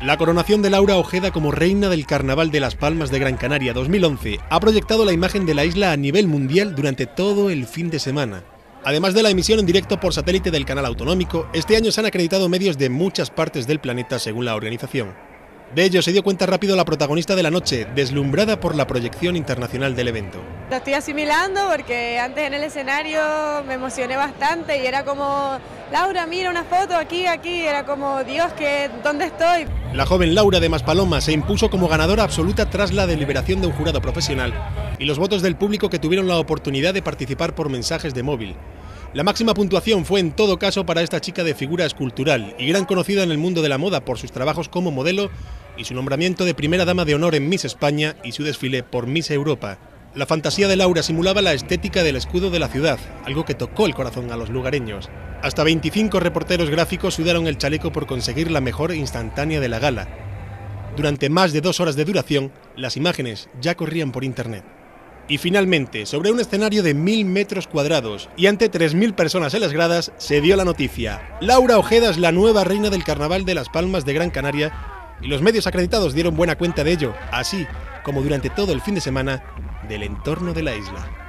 La coronación de Laura Ojeda como reina del Carnaval de Las Palmas de Gran Canaria 2011 ha proyectado la imagen de la isla a nivel mundial durante todo el fin de semana. Además de la emisión en directo por satélite del canal autonómico, este año se han acreditado medios de muchas partes del planeta según la organización. De ello se dio cuenta rápido la protagonista de la noche, deslumbrada por la proyección internacional del evento. Lo estoy asimilando porque antes en el escenario me emocioné bastante y era como, Laura, mira una foto aquí, era como, Dios, ¿dónde estoy? La joven Laura de Maspaloma se impuso como ganadora absoluta tras la deliberación de un jurado profesional y los votos del público que tuvieron la oportunidad de participar por mensajes de móvil. La máxima puntuación fue en todo caso para esta chica de figura escultural y gran conocida en el mundo de la moda por sus trabajos como modelo y su nombramiento de primera dama de honor en Miss España y su desfile por Miss Europa. La fantasía de Laura simulaba la estética del escudo de la ciudad, algo que tocó el corazón a los lugareños. Hasta 25 reporteros gráficos sudaron el chaleco por conseguir la mejor instantánea de la gala. Durante más de 2 horas de duración, las imágenes ya corrían por internet. Y finalmente, sobre un escenario de 1000 metros cuadrados y ante 3000 personas en las gradas, se dio la noticia. Laura Ojeda es la nueva reina del Carnaval de Las Palmas de Gran Canaria y los medios acreditados dieron buena cuenta de ello, así como durante todo el fin de semana del entorno de la isla.